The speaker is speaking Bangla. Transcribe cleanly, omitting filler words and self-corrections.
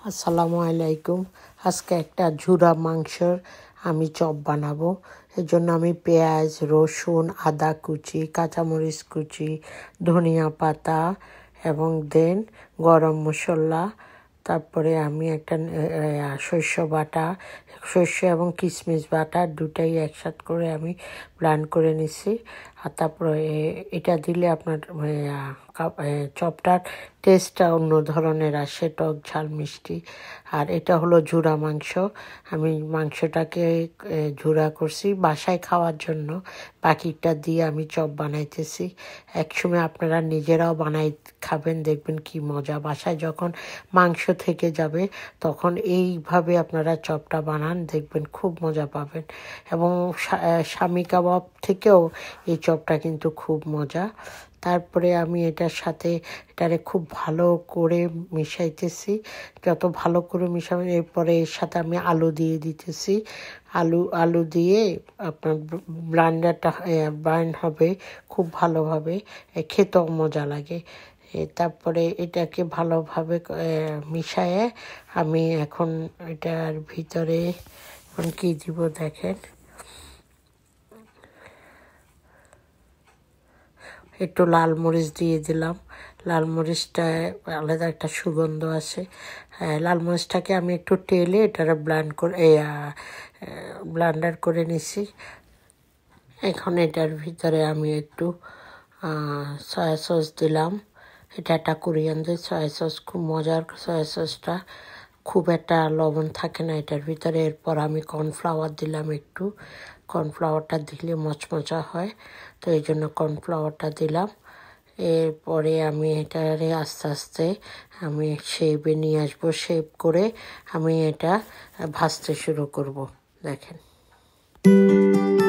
আসসালামু আলাইকুম। আজকে একটা ঝুরা মাংসর আমি চপ বানাবো। এর জন্য আমি পেঁয়াজ, রসুন, আদা কুচি, কাঁচামরিচ কুচি, ধনিয়া পাতা এবং দেন গরম মশলা, তারপরে আমি একটা শস্য বাটা, শস্য এবং কিশমিশ বাটা দুটাই একসাথে করে আমি ব্লেন্ড করে নিছি। আর তারপরে এটা দিলে আপনার চপটার টেস্টটা অন্য ধরনের আসে, টক ঝাল মিষ্টি। আর এটা হলো ঝুরা মাংস। আমি মাংসটাকে ঝুরা করছি বাসায় খাওয়ার জন্য, বাকিটা দিয়ে আমি চপ বানাইতেছি। একসময় আপনারা নিজেরাও বানাই খাবেন, দেখবেন কি মজা। বাসায় যখন মাংস থেকে যাবে তখন এইভাবে আপনারা চপটা বানান, দেখবেন খুব মজা পাবেন। এবং স্বামী কাবাব থেকেও এই চপটা কিন্তু খুব মজা। তারপরে আমি এটার সাথে এটারে খুব ভালো করে মিশাইতেছি। যত ভালো করে মিশাবেন, এরপরে এর সাথে আমি আলু দিয়ে দিতেছি। আলু দিয়ে আপনার ব্লেন্ডারটা ব্লেন্ড হবে খুব ভালোভাবে, খেতেও মজা লাগে। তারপরে এটাকে ভালোভাবে মিশিয়ে আমি এখন এটার ভিতরে কি দিব দেখেন। একটু লাল মরিচ দিয়ে দিলাম। লাল মরিচটা আলাদা একটা সুগন্ধ আছে। লাল মরিচটাকে আমি একটু টেলে এটারে ব্লেন্ডার করে নিছি। এখন এটার ভিতরে আমি একটু সয়া সস দিলাম। এটা একটা কোরিয়ানদের সয়া সস, খুব মজার সয়া সসটা, খুব একটা লবণ থাকে না এটার ভিতরে। এরপর আমি কর্নফ্লাওয়ার দিলাম একটু। কর্নফ্লাওয়ারটা দিলে মচমচা হয়, তো এই জন্য কর্নফ্লাওয়ারটা দিলাম। এরপরে আমি এটারে আস্তে আস্তে আমি শেপে নিয়ে আসবো। শেপ করে আমি এটা ভাজতে শুরু করব, দেখেন।